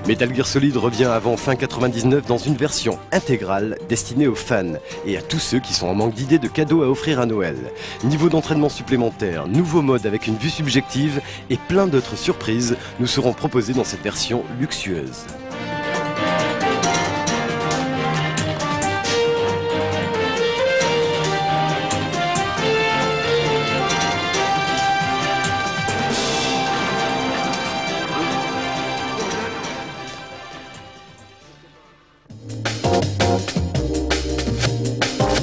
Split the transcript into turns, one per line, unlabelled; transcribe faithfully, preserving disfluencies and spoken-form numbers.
Metal Gear Solid revient avant fin quatre-vingt-dix-neuf dans une version intégrale destinée aux fans et à tous ceux qui sont en manque d'idées de cadeaux à offrir à Noël. Niveau d'entraînement supplémentaire, nouveau mode avec une vue subjective et plein d'autres surprises nous seront proposés dans cette version luxueuse.